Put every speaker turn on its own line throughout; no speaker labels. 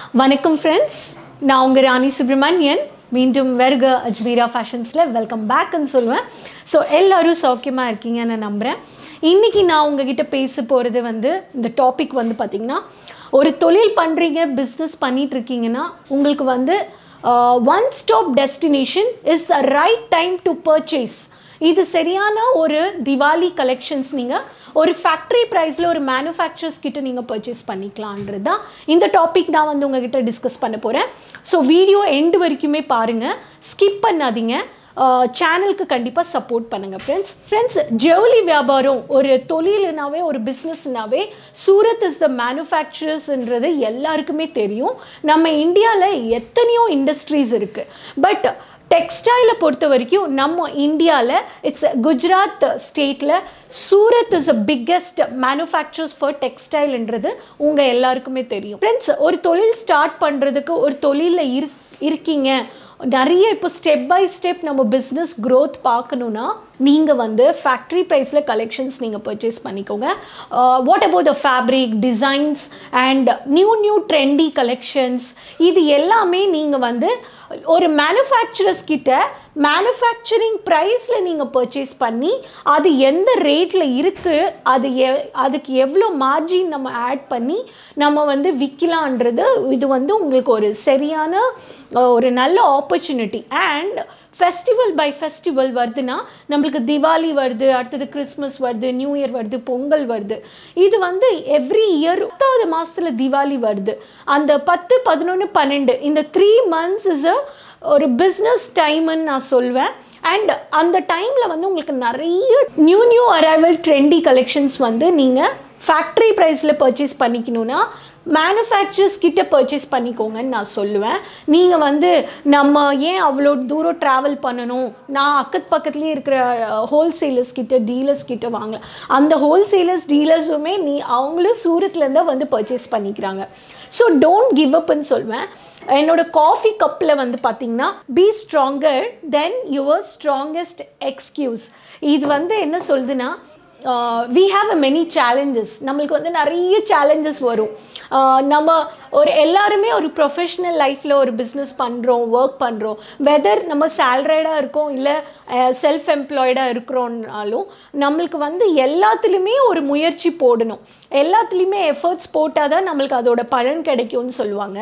வணக்கம் ஃப்ரெண்ட்ஸ், நான் உங்கள் ராணி சுப்ரமணியன். மீண்டும் வருக அஜ்மீரா ஃபேஷன்ஸில் வெல்கம் பேக்குன்னு சொல்லுவேன். ஸோ எல்லோரும் சௌக்கியமாக இருக்கீங்கன்னு நான் நம்புகிறேன். இன்றைக்கி நான் உங்ககிட்ட பேச போகிறது இந்த டாபிக் பார்த்திங்கன்னா, ஒரு தொழில் பண்ணுறீங்க, பிஸ்னஸ் பண்ணிகிட்ருக்கீங்கன்னா உங்களுக்கு one stop destination is a right time to purchase. இது சரியான ஒரு திவாலி கலெக்ஷன்ஸ் நீங்கள் ஒரு ஃபேக்ட்ரி ப்ரைஸில் ஒரு மேனுஃபேக்சர்ஸ் கிட்ட நீங்கள் பர்ச்சேஸ் பண்ணிக்கலான்றது தான் இந்த டாபிக் நான் உங்ககிட்ட டிஸ்கஸ் பண்ண போகிறேன். ஸோ வீடியோ எண்டு வரைக்குமே பாருங்கள், ஸ்கிப் பண்ணாதீங்க. சேனலுக்கு கண்டிப்பாக சப்போர்ட் பண்ணுங்கள் ஃப்ரெண்ட்ஸ். ஜவுளி வியாபாரம் ஒரு தொழில்னாவே ஒரு பிஸ்னஸ்னாவே சூரத் இஸ் த மேனுஃபேக்சரர்ஸ்ன்றது எல்லாருக்குமே தெரியும். நம்ம இந்தியாவில் எத்தனையோ இண்டஸ்ட்ரீஸ் இருக்குது. பட் டெக்ஸ்டைலை பொறுத்த வரைக்கும் நம்ம இந்தியாவில் இட்ஸ் குஜராத் ஸ்டேட்டில் Surat is a biggest manufacturers for டெக்ஸ்டைல்ன்றது உங்கள் எல்லாருக்குமே தெரியும். ஃப்ரெண்ட்ஸ், ஒரு தொழில் ஸ்டார்ட் பண்ணுறதுக்கு ஒரு தொழிலில் இருக்கீங்க, நிறைய இப்போ ஸ்டெப் பை ஸ்டெப் நம்ம பிஸ்னஸ் க்ரோத் பார்க்கணுன்னா நீங்கள் ஃபேக்ட்ரி ப்ரைஸில் கலெக்ஷன்ஸ் நீங்கள் பர்ச்சேஸ் பண்ணிக்கோங்க. What about the fabric designs and new trendy collections, இது எல்லாமே நீங்கள் ஒரு மேனுஃபேக்சரர்ஸ் கிட்ட மேனுஃபேக்சரிங் ப்ரைஸில் நீங்கள் பர்ச்சேஸ் பண்ணி அது எந்த ரேட்டில் இருக்குது, அதுக்கு எவ்வளோ மார்ஜின் நம்ம ஆட் பண்ணி நம்ம விற்கலான்றது இது உங்களுக்கு ஒரு சரியான ஒரு நல்ல opportunity. And festival by festival வருதுன்னா, நம்மளுக்கு திவாலி வருது, அடுத்தது கிறிஸ்மஸ் வருது, நியூ இயர் வருது, பொங்கல் வருது. இது எவ்ரி இயர் 10வது மாதத்தில் திவாலி வருது. அந்த 10, 11, 12 இந்த 3 months இஸ் ஒரு பிஸ்னஸ் டைம்னு நான் சொல்வேன். அண்ட் அந்த டைமில் உங்களுக்கு நிறைய நியூ அரைவல் ட்ரெண்டி கலெக்ஷன்ஸ் நீங்கள் ஃபேக்ட்ரி ப்ரைஸில் பர்ச்சேஸ் பண்ணிக்கணுன்னா மேனுஃபேக்சர்ஸ் கிட்ட பர்ச்சேஸ் பண்ணிக்கோங்கன்னு நான் சொல்லுவேன். நீங்கள் நம்ம ஏன் அவ்வளோ தூரம் ட்ராவல் பண்ணணும், நான் பக்கத்துலேயே இருக்கிற ஹோல்சேலர்ஸ் கிட்ட டீலர்ஸ் கிட்ட வாங்கலாம். அந்த ஹோல்சேலர்ஸ் டீலர்ஸுமே அவங்களும் சூரத்லேருந்து பர்ச்சேஸ் பண்ணிக்கிறாங்க. ஸோ டோன்ட் கிவ் அப்னு சொல்வேன். என்னோட காஃபி கப்பில் பார்த்தீங்கன்னா, be stronger than your strongest excuse. இது என்ன சொல்லுதுன்னா, we have many challenges. நம்மளுக்கு நிறைய சேலஞ்சஸ் வரும். நம்ம எல்லாருமே ஒரு ப்ரொஃபஷ்னல் லைஃப்பில் ஒரு பிஸ்னஸ் பண்ணுறோம், ஒர்க் பண்ணுறோம். வெதர் நம்ம சேலரிடாக இருக்கோம் இல்லை செல்ஃப் எம்ப்ளாய்டாக இருக்கிறோன்னாலும் நம்மளுக்கு எல்லாத்துலேயுமே ஒரு முயற்சி போடணும். எல்லாத்துலேயுமே எஃபர்ட்ஸ் போட்டால் தான் நம்மளுக்கு அதோட பலன் கிடைக்கும்னு சொல்லுவாங்க.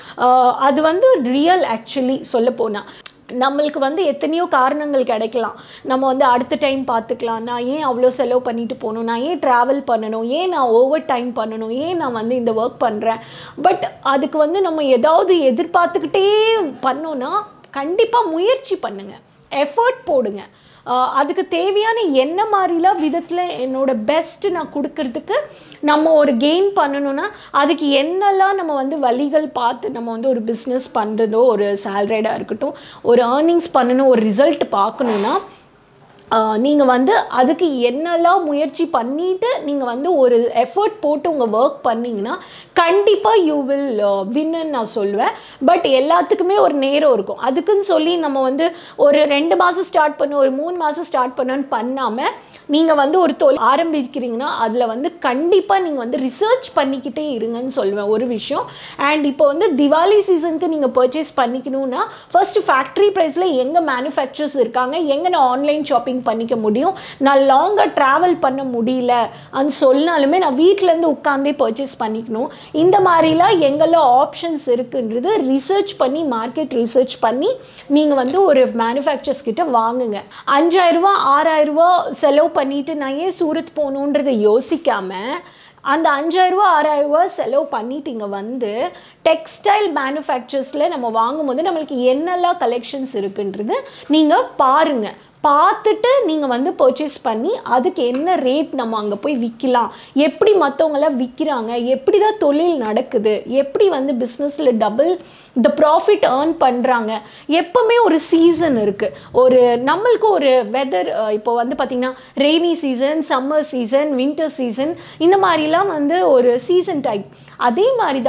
அது ரியல். ஆக்சுவலி சொல்லப்போனால் நம்மளுக்கு எத்தனையோ காரணங்கள் கிடைக்கலாம். நம்ம அடுத்த டைம் பார்த்துக்கலாம், நான் ஏன் அவ்வளோ செலவு பண்ணிட்டு போகணும், நான் ஏன் ட்ராவல் பண்ணணும், ஏன் நான் ஓவர் டைம் பண்ணணும், ஏன் நான் இந்த ஒர்க் பண்ணுறேன். பட் அதுக்கு நம்ம ஏதாவது எதிர்பார்த்துக்கிட்டே பண்ணோன்னா கண்டிப்பாக முயற்சி பண்ணுங்கள், எஃபர்ட் போடுங்க. அதுக்கு தேவையான என்ன மாதிரிலாம் விதத்தில் என்னோட பெஸ்ட்டு நான் கொடுக்கறதுக்கு நம்ம ஒரு கெயின் பண்ணணுன்னா அதுக்கு என்னெல்லாம் நம்ம வழிகள் பார்த்து நம்ம ஒரு பிஸ்னஸ் பண்ணுறதோ, ஒரு சேலரிடாக இருக்கட்டும், ஒரு ஏர்னிங்ஸ் பண்ணணும், ஒரு ரிசல்ட் பார்க்கணுன்னா நீங்கள் அதுக்கு என்னெல்லாம் முயற்சி பண்ணிவிட்டு நீங்கள் ஒரு எஃபர்ட் போட்டு உங்கள் ஒர்க் பண்ணிங்கன்னா கண்டிப்பாக யூ வில் வின்னு நான் சொல்லுவேன். பட் எல்லாத்துக்குமே ஒரு நேரம் இருக்கும். அதுக்குன்னு சொல்லி நம்ம ஒரு 2 மாதம் ஸ்டார்ட் பண்ண, ஒரு 3 மாதம் ஸ்டார்ட் பண்ணணுன்னு பண்ணாமல் நீங்கள் ஒரு தொழில் ஆரம்பிக்கிறீங்கன்னா அதில் கண்டிப்பாக நீங்கள் ரிசர்ச் பண்ணிக்கிட்டே இருங்கன்னு சொல்லுவேன் ஒரு விஷயம். அண்ட் இப்போ திவாலி சீசனுக்கு நீங்கள் பர்ச்சேஸ் பண்ணிக்கணுன்னா ஃபர்ஸ்ட்டு ஃபேக்ட்ரி ப்ரைஸில் எங்கே மேனுஃபேக்சர்ஸ் இருக்காங்க, எங்கே நான் ஆன்லைன் ஷாப்பிங் பண்ணிக்க முடியும், நான் லாங்காக ட்ராவல் பண்ண முடியல அது சொன்னாலுமே நான் வீட்டிலேருந்து உட்காந்தே பர்ச்சேஸ் பண்ணிக்கணும். இந்த மாதிரிலாம் எங்கெல்லாம் ஆப்ஷன்ஸ் இருக்குன்றது ரிசர்ச் பண்ணி, மார்க்கெட் ரிசர்ச் பண்ணி நீங்கள் ஒரு மேனுஃபேக்சர்ஸ் கிட்ட வாங்குங்க. 5000 ரூபா 6000 ரூபா செலவு பண்ணிவிட்டு நான் ஏன் சூரத் போகணுன்றதை யோசிக்காமல் அந்த 5000 ரூபா 6000 ரூபா செலவு பண்ணிட்டு டெக்ஸ்டைல் மேனுஃபேக்சர்ஸில் நம்ம வாங்கும்போது நம்மளுக்கு என்னெல்லாம் கலெக்ஷன்ஸ் இருக்குன்றது நீங்கள் பாருங்கள். பார்த்துட்டு நீங்கள் பர்ச்சேஸ் பண்ணி அதுக்கு என்ன ரேட் நம்ம அங்கே போய் விற்கலாம், எப்படி மற்றவங்களாம் விற்கிறாங்க, எப்படி தான் தொழில் நடக்குது, எப்படி பிஸ்னஸில் டபுள் த ப்ராஃபிட் ஏர்ன் பண்ணுறாங்க. எப்போவுமே ஒரு சீசன் இருக்குது. நம்மளுக்கு ஒரு வெதர் இப்போ பார்த்திங்கன்னா rainy season, summer season, winter season, இந்த மாதிரிலாம் ஒரு சீசன் டைப். அதே மாதிரி தான்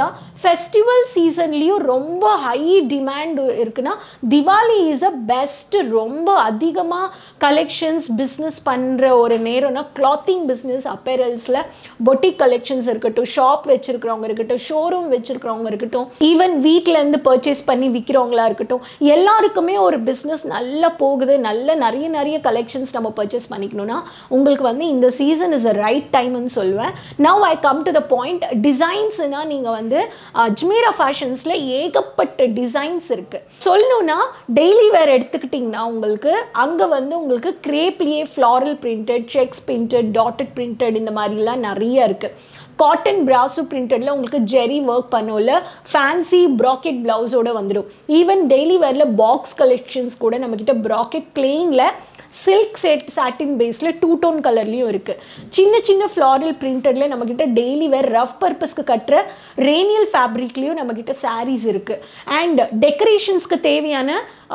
ஃபெஸ்டிவல் சீசன்லேயும் ரொம்ப ஹை டிமாண்ட் இருக்குன்னா திவாலி இஸ் அ பெஸ்ட். ரொம்ப அதிகமாக கலெக்ஷன்ஸ் பிஸ்னஸ் பண்ணுற ஒரு நேரம்னா கிளாத்திங் பிஸ்னஸ், அப்பேரல்ஸில் பொட்டிக் கலெக்ஷன்ஸ் இருக்கட்டும், ஷாப் வச்சுருக்கிறவங்க இருக்கட்டும், ஷோரூம் வச்சுருக்கிறவங்க இருக்கட்டும், ஈவன் வீட்டிலேருந்து பர்ச்சேஸ் பண்ணி விற்கிறவங்களா இருக்கட்டும், எல்லாருக்குமே ஒரு பிஸ்னஸ் நல்லா போகுது, நிறைய கலெக்ஷன்ஸ் நம்ம பர்ச்சேஸ் பண்ணிக்கணும்னா உங்களுக்கு வந்து இந்த சீசன் இஸ் அ ரைட் டைம்னு சொல்லுவேன். Now I come to the point. டிசைன்ஸ்னால் நீங்கள் வந்து அஜ்மீரா ஃபேஷன்ஸில் ஏகப்பட்ட டிசைன்ஸ் இருக்குது. சொல்லணும்னா டெய்லி வேர் எடுத்துக்கிட்டிங்கன்னா உங்களுக்கு அங்கே வந்து உங்களுக்கு கிரேப்லேயே floral printed, checks printed, dotted printed இந்த மாதிரிலாம் நிறைய இருக்குது. காட்டன் பிராசோ பிரிண்டடில் உங்களுக்கு ஜெரி ஒர்க் பண்ணோம்ல, ஃபேன்சி ப்ராக்கெட் ப்ளவுஸோடு வந்துடும். ஈவன் டெய்லி வேரில் பாக்ஸ் கலெக்ஷன்ஸ் கூட நம்மக்கிட்ட ப்ராக்கெட் பிளெயினில் சில்க் சாட்டின் பேஸில் 2 டோன் கலர்லேயும் இருக்குது. சின்ன ஃப்ளாரல் பிரிண்டடில் நம்மக்கிட்ட டெய்லி வேர் ரஃப் பர்பஸ்க்கு கட்டுற ரேனியல் ஃபேப்ரிக்லேயும் நம்மக்கிட்ட சாரீஸ் இருக்குது. அண்ட் டெக்கரேஷன்ஸ்க்கு தேவையான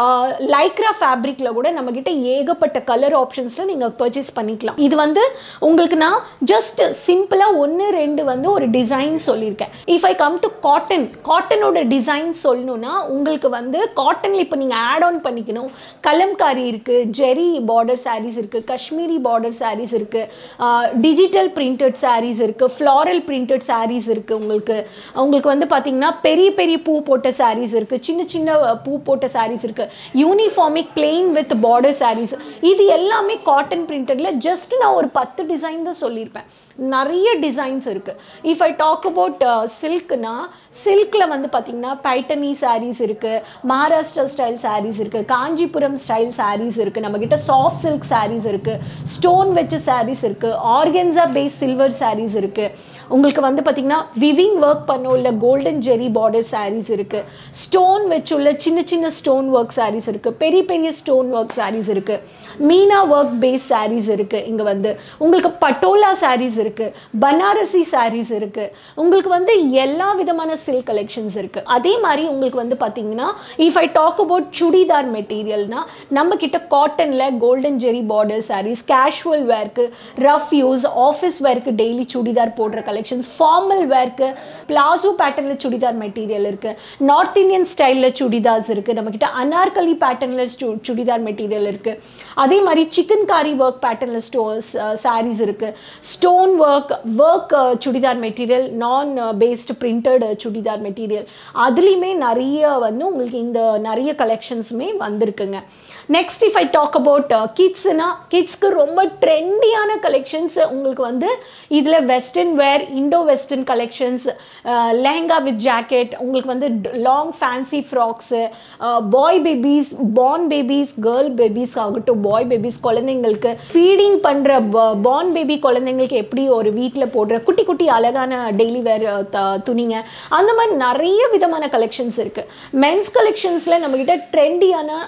லைக்ரா ஃபேப்ரிக்கில் கூட நம்மக்கிட்ட ஏகப்பட்ட கலர் ஆப்ஷன்ஸில் நீங்கள் பர்ச்சேஸ் பண்ணிக்கலாம். இது வந்து உங்களுக்கு நான் ஜஸ்ட் சிம்பிளாக 1-2 வந்து ஒரு டிசைன் சொல்லியிருக்கேன். இஃப் ஐ கம் டு காட்டனோட டிசைன் சொல்லணுன்னா உங்களுக்கு வந்து காட்டனில் இப்போ நீங்கள் ஆட் ஆன் பண்ணிக்கணும். கலம்காரி இருக்குது, ஜெரி பார்டர் சாரீஸ் இருக்குது, காஷ்மீரி பார்டர் சாரீஸ் இருக்குது, டிஜிட்டல் பிரிண்டட் சாரீஸ் இருக்குது, ஃப்ளாரல் பிரிண்டட் சாரீஸ் இருக்குது. உங்களுக்கு வந்து பார்த்திங்கன்னா பெரிய பூ போட்ட சாரீஸ் இருக்குது, சின்ன பூ போட்ட சாரீஸ் இருக்குது, யூனிஃபார்மிக் பிளெயின் வித் பார்டர் சாரீஸ். இது எல்லாமே காட்டன் பிரிண்டட்ல ஜஸ்ட் நான் ஒரு 10 டிசைன் தான் சொல்லியிருப்பேன். நிறைய டிசைன்ஸ் இருக்குது. இஃப் ஐ டாக் அபவுட் சில்க்னா சில்கில் வந்து பார்த்திங்கன்னா பைட்டனி சாரீஸ் இருக்குது, மகாராஷ்டிரா ஸ்டைல் சாரீஸ் இருக்குது, காஞ்சிபுரம் ஸ்டைல் சாரீஸ் இருக்குது, நம்மக்கிட்ட சாஃப்ட் சில்க் சாரீஸ் இருக்குது, ஸ்டோன் வச்ச சாரீஸ் இருக்குது, ஆர்கென்சா பேஸ் சில்வர் சாரீஸ் இருக்குது. உங்களுக்கு வந்து பார்த்திங்கன்னா விவிங் ஒர்க் பண்ண கோல்டன் ஜெரி பார்டர் சாரீஸ் இருக்குது, ஸ்டோன் வச்சுள்ள சின்ன ஸ்டோன் ஒர்க் சாரீஸ் இருக்குது, பெரிய ஸ்டோன் ஒர்க் சாரீஸ் இருக்குது, மீனா ஒர்க் பேஸ் சாரீஸ் இருக்குது. இங்கே வந்து உங்களுக்கு பட்டோலா சாரீஸ் இருக்குது, பனாரசி சாரீஸ் இருக்குது. உங்களுக்கு வந்து எல்லா விதமான சில்க் கலெக்ஷன்ஸ் இருக்குது. அதே மாதிரி உங்களுக்கு வந்து பார்த்தீங்கன்னா if I talk about churidar மெட்டீரியல்னா நம்ம கிட்ட காட்டனில் golden zari border saris, casual வேர்க்கு, ரஃப் யூஸ், ஆஃபீஸ் வேர்க்கு டெய்லி சுடிதார் போடுற கலெக்ஷன்ஸ், ஃபார்மல் வேர்க்கு பிளாசோ பேட்டர்னில் சுடிதார் மெட்டீரியல் இருக்குது, நார்த் இந்தியன் ஸ்டைலில் சுடிதார்ஸ் இருக்குது, நம்மக்கிட்ட அனார்கலி பேட்டர்னில் சுடிதார் மெட்டீரியல் இருக்குது. அதே மாதிரி சிக்கன் காரி ஒர்க் பேட்டர்னில் சாரீஸ் இருக்குது, ஸ்டோன் ஒர்க் சுடிதார் மெட்டீரியல், நான் பேஸ்டு பிரிண்டட் சுடிதார் மெட்டீரியல், அதுலேயுமே நிறைய வந்து உங்களுக்கு இந்த நிறைய கலெக்ஷன்ஸுமே வந்திருக்குங்க. Next if I talk about கிட்ஸ்க்கு ரொம்ப ட்ரெண்டியான கலெக்ஷன்ஸ் உங்களுக்கு வந்து இதில் western wear, Indo western collections, lehenga with jacket, உங்களுக்கு வந்து long fancy frocks, boy babies, born babies, girl babies ஆகட்டும், பாய் பேபிஸ் குழந்தைங்களுக்கு ஃபீடிங் பண்ணுற பார்ன் பேபி குழந்தைங்களுக்கு எப்படி ஒரு வீட்டில் போடுற குட்டி அழகான டெய்லி வேர் துணிங்க, அந்த மாதிரி நிறைய விதமான கலெக்ஷன்ஸ் இருக்குது. மென்ஸ் கலெக்ஷன்ஸில் நம்மக்கிட்ட ட்ரெண்டியான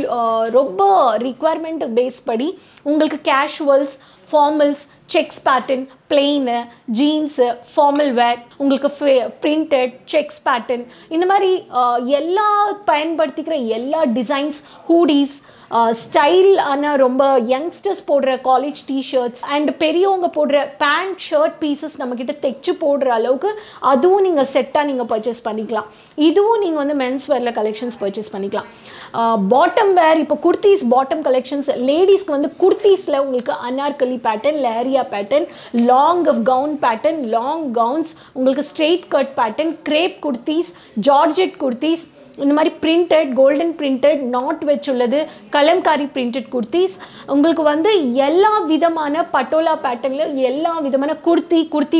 ரொம்ப ரிக்வயர்மெண்ட் பேஸ் படி உங்களுக்கு casuals, formals, checks pattern, plain, jeans, formal wear, உங்களுக்கு பிரிண்டட் செக்ஸ் பேட்டர்ன், இந்த மாதிரி எல்லா பயன்படுத்திக்கிற எல்லா டிசைன்ஸ், ஹூடிஸ், ஸ்டைல் ஆனால் ரொம்ப யங்ஸ்டர்ஸ் போடுற காலேஜ் டிஷர்ட்ஸ் அண்ட் பெரியவங்க போடுற பேண்ட் ஷர்ட் பீசஸ் நம்மக்கிட்ட தைச்சு போடுற அளவுக்கு அதுவும் நீங்கள் செட்டாக நீங்கள் பர்ச்சேஸ் பண்ணிக்கலாம். இதுவும் நீங்கள் வந்து மென்ஸ் வேரில் கலெக்ஷன்ஸ் பர்ச்சேஸ் பண்ணிக்கலாம். பாட்டம் வேர், இப்போ குர்த்திஸ் பாட்டம் கலெக்ஷன்ஸ், லேடிஸ்க்கு வந்து குர்த்திஸில் உங்களுக்கு Anarkali pattern, leheriya pattern, long gown pattern, long gowns, உங்களுக்கு straight cut pattern, crepe kurtis, georgette kurtis, இந்த மாதிரி பிரிண்டட், கோல்டன் பிரிண்டட், நாட் வச்சுள்ளது, கலம்காரி பிரிண்டட் குர்த்திஸ், உங்களுக்கு வந்து எல்லா விதமான பட்டோலா பேட்டர்னில் எல்லா விதமான குர்த்தி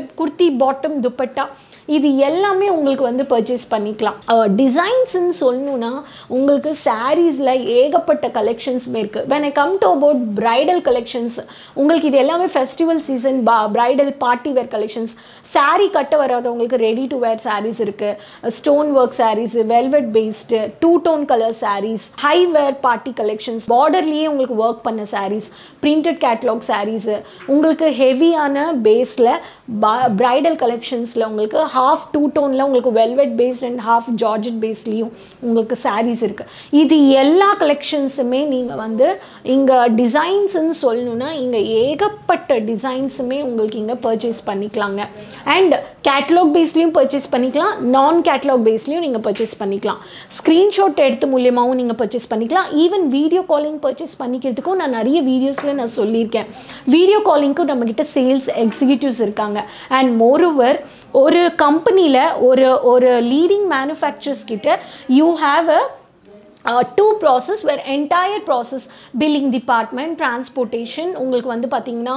பாட்டம் துப்பட்டா, இது எல்லாமே உங்களுக்கு வந்து பர்ச்சேஸ் பண்ணிக்கலாம். டிசைன்ஸ்ன்னு சொல்லணுன்னா உங்களுக்கு சாரீஸில் ஏகப்பட்ட கலெக்ஷன்ஸுமே இருக்குது. when I come to about bridal collections, உங்களுக்கு இது எல்லாமே festival season bridal party wear collections. Sari கட்ட வராதவங்களுக்கு ரெடி டு வேர் சாரீஸ் இருக்குது, stone work saris, velvet based, 2 tone colour saris, high wear party collections, பார்டர்லேயே உங்களுக்கு ஒர்க் பண்ண சாரீஸ், பிரிண்டட் கேட்லாக் சாரீஸு, உங்களுக்கு ஹெவியான பேஸில் பிரைடல் கலெக்ஷன்ஸில் உங்களுக்கு ஹாஃப் 2 டோனில் உங்களுக்கு velvet based and half georgette பேஸ்லேயும் உங்களுக்கு சாரீஸ் இருக்குது. இது எல்லா கலெக்ஷன்ஸுமே நீங்கள் வந்து இங்கே டிசைன்ஸ்ன்னு சொல்லணுன்னா இங்கே ஏகப்பட்ட டிசைன்ஸுமே உங்களுக்கு இங்கே பர்ச்சேஸ் பண்ணிக்கலாங்க. அண்ட் கேட்லாக் பேஸ்லையும் பர்ச்சேஸ் பண்ணிக்கலாம், நான் கேட்லாக் பேஸ்லையும் நீங்கள் பர்ச்சேஸ் பண்ணிக்கலாம். ஸ்க்ரீன்ஷாட் எடுத்து மூலியமாகவும் நீங்கள் பர்ச்சேஸ் பண்ணிக்கலாம். ஈவன் வீடியோ காலிங் பர்ச்சேஸ் பண்ணிக்கிறதுக்கும் நான் நிறைய வீடியோஸில் நான் சொல்லியிருக்கேன். வீடியோ காலிங்க்கும் நம்மக்கிட்ட சேல்ஸ் எக்ஸிக்யூட்டிவ்ஸ் இருக்காங்க. அண்ட் மோரோவர் ஒரு கம்பெனியில் ஒரு லீடிங் மேனுஃபேக்சர்ஸ் கிட்ட you have two process where entire process billing department, transportation உங்களுக்கு வந்து பார்த்தீங்கன்னா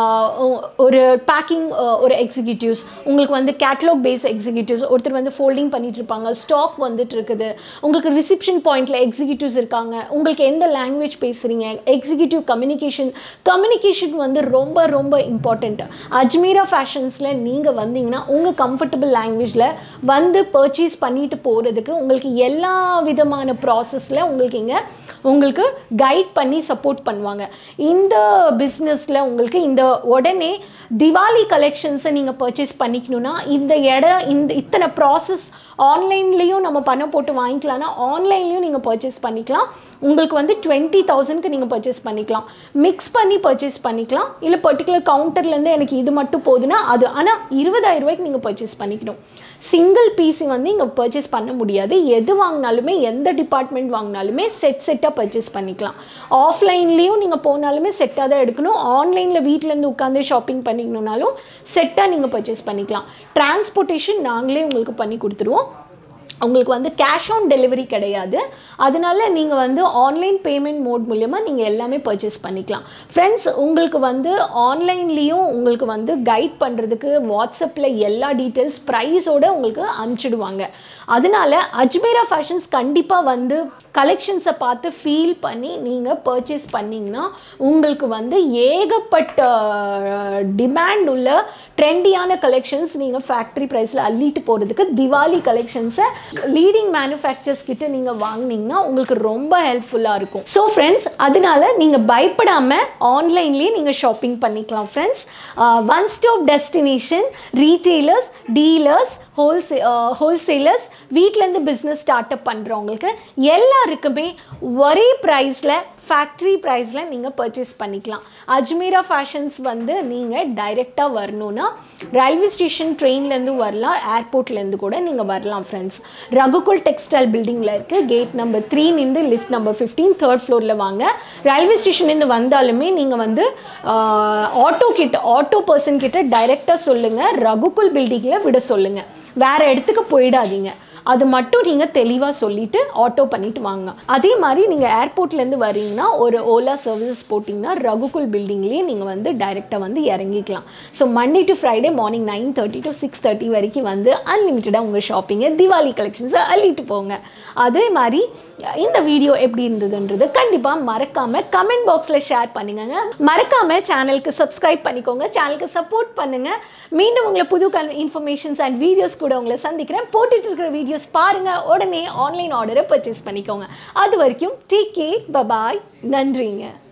ஒரு பேக்கிங் ஒரு எக்ஸிக்யூட்டிவ்ஸ், உங்களுக்கு வந்து கேட்லாக் பேஸ் எக்ஸிக்யூட்டிவ்ஸ், ஒருத்தர் வந்து ஃபோல்டிங் பண்ணிட்டு இருப்பாங்க, ஸ்டாக் வந்துட்டு இருக்குது, உங்களுக்கு ரிசப்ஷன் பாயிண்டில் எக்ஸிக்யூட்டிவ்ஸ் இருக்காங்க, உங்களுக்கு எந்த லாங்குவேஜ் பேசுகிறீங்க, எக்ஸிக்யூட்டிவ் கம்யூனிகேஷன் வந்து ரொம்ப ரொம்ப இம்பார்ட்டண்ட். அஜ்மீரா ஃபேஷன்ஸில் நீங்கள் வந்தீங்கன்னா உங்கள் கம்ஃபர்டபுள் லாங்குவேஜில் வந்து பர்ச்சேஸ் பண்ணிட்டு போகிறதுக்கு உங்களுக்கு எல்லா விதமான ப்ராசஸில் உங்களுக்கு கைட் பண்ணி சப்போர்ட் பண்ணுவாங்க. இந்த பிஸ்னஸில் உங்களுக்கு இந்த உடனே திவாலி கலெக்ஷன்ஸை நீங்கள் பர்ச்சேஸ் பண்ணிக்கணுன்னா இத்தனை ப்ராசஸ் ஆன்லைன்லேயும் நம்ம பணம் போட்டு வாங்கிக்கலாம்னா ஆன்லைன்லேயும் நீங்கள் பர்ச்சேஸ் பண்ணிக்கலாம். உங்களுக்கு வந்து 20,000க்கு நீங்கள் பர்ச்சேஸ் பண்ணிக்கலாம், மிக்ஸ் பண்ணி பர்ச்சேஸ் பண்ணிக்கலாம். இல்லை பர்டிகுலர் கவுண்டர்லேருந்து எனக்கு இது மட்டும் போதுன்னா அது, ஆனால் 20,000 ரூபாய்க்கு நீங்கள் பர்ச்சேஸ் பண்ணிக்கணும். சிங்கிள் பீஸு வந்து இங்கே பர்ச்சேஸ் பண்ண முடியாது. எது வாங்கினாலுமே எந்த டிபார்ட்மெண்ட் வாங்கினாலுமே செட்டாக பர்ச்சேஸ் பண்ணிக்கலாம். ஆஃப்லைன்லேயும் நீங்கள் போனாலுமே செட்டாக தான் எடுக்கணும். ஆன்லைனில் வீட்டிலேருந்து உட்காந்து ஷாப்பிங் பண்ணிக்கணுன்னாலும் செட்டாக நீங்கள் பர்ச்சேஸ் பண்ணிக்கலாம். டிரான்ஸ்போர்ட்டேஷன் நாங்களே உங்களுக்கு பண்ணி கொடுத்துருவோம். உங்களுக்கு வந்து கேஷ் ஆன் டெலிவரி கிடையாது. அதனால நீங்கள் வந்து ஆன்லைன் பேமெண்ட் மோட் மூலமாக நீங்கள் எல்லாமே பர்ச்சேஸ் பண்ணிக்கலாம். ஃப்ரெண்ட்ஸ், உங்களுக்கு வந்து ஆன்லைன்லேயும் உங்களுக்கு வந்து கைட் பண்ணுறதுக்கு வாட்ஸ்அப்பில் எல்லா டீட்டெயில்ஸ் ப்ரைஸோடு உங்களுக்கு அனுப்பிச்சிடுவாங்க. அதனால அஜ்மேரா ஃபேஷன்ஸ் கண்டிப்பாக வந்து கலெக்ஷன்ஸை பார்த்து ஃபீல் பண்ணி நீங்கள் பர்ச்சேஸ் பண்ணிங்கன்னா உங்களுக்கு வந்து ஏகப்பட்ட டிமாண்ட் உள்ள ட்ரெண்டியான கலெக்ஷன்ஸ் நீங்கள் ஃபேக்ட்ரி ப்ரைஸில் அள்ளிட்டு போகிறதுக்கு திவாலி கலெக்ஷன்ஸை லீடிங் மேனுஃபேக்சர்ஸ் கிட்ட நீங்கள் வாங்கினீங்கன்னா உங்களுக்கு ரொம்ப ஹெல்ப்ஃபுல்லாக இருக்கும். ஸோ ஃப்ரெண்ட்ஸ், அதனால நீங்கள் பயப்படாமல் ஆன்லைன்லேயே நீங்கள் ஷாப்பிங் பண்ணிக்கலாம். Friends, one stop destination, retailers, dealers, wholesalers, வீட்டிலேருந்து பிஸ்னஸ் ஸ்டார்ட் அப் பண்ணுறவங்களுக்கு எல்லாருக்குமே ஒரே ப்ரைஸில் ஃபேக்ட்ரி ப்ரைஸில் நீங்கள் பர்ச்சேஸ் பண்ணிக்கலாம். அஜ்மீரா ஃபேஷன்ஸ் வந்து நீங்கள் டைரெக்டாக வரணுன்னா ரயில்வே ஸ்டேஷன் ட்ரெயின்லேருந்து வரலாம், ஏர்போர்ட்லேருந்து கூட நீங்கள் வரலாம். ஃப்ரெண்ட்ஸ், ரகுகுல் டெக்ஸ்டைல் பில்டிங்கில் இருக்குது. Gate number 3 lift number 15 3rd ஃப்ளோரில் வாங்க. ரயில்வே ஸ்டேஷன்லேருந்து வந்தாலுமே நீங்கள் வந்து ஆட்டோ பர்சன் கிட்ட டைரெக்டாக சொல்லுங்கள், ரகுகுல் பில்டிங்கில் விட சொல்லுங்கள், வேறு இடத்துக்கு போயிடாதீங்க. அது மட்டும் நீங்கள் தெளிவாக சொல்லிவிட்டு ஆட்டோ பண்ணிவிட்டு வாங்க. அதே மாதிரி நீங்கள் ஏர்போர்ட்லேருந்து வரீங்கன்னா ஒரு ஓலா சர்வீசஸ் போட்டிங்கன்னா ரகுகுல் பில்டிங்லேயே நீங்கள் வந்து டைரெக்டாக வந்து இறங்கிக்கலாம். So Monday to Friday morning 9:30 to 6:30 வரைக்கும் வந்து அன்லிமிட்டடாக உங்கள் ஷாப்பிங்கை திவாலி கலெக்ஷன்ஸை அள்ளிட்டு போங்க. அதே மாதிரி இந்த வீடியோ எப்படி இருந்ததுன்றது கண்டிப்பாக மறக்காமல் கமெண்ட் பாக்ஸில் ஷேர் பண்ணுங்க. மறக்காமல் சேனலுக்கு சப்ஸ்கிரைப் பண்ணிக்கோங்க, சேனலுக்கு சப்போர்ட் பண்ணுங்கள். மீண்டும் உங்களை புது இன்ஃபர்மேஷன்ஸ் அண்ட் வீடியோஸ் கூட உங்களை சந்திக்கிறேன். போட்டுட்டு இருக்கிற வீடியோஸ் பாருங்க, உடனே ஆன்லைன் ஆர்டரை பர்ச்சேஸ் பண்ணிக்கோங்க. அது வரைக்கும் டேக் கேர், பை பாய், நன்றிங்க.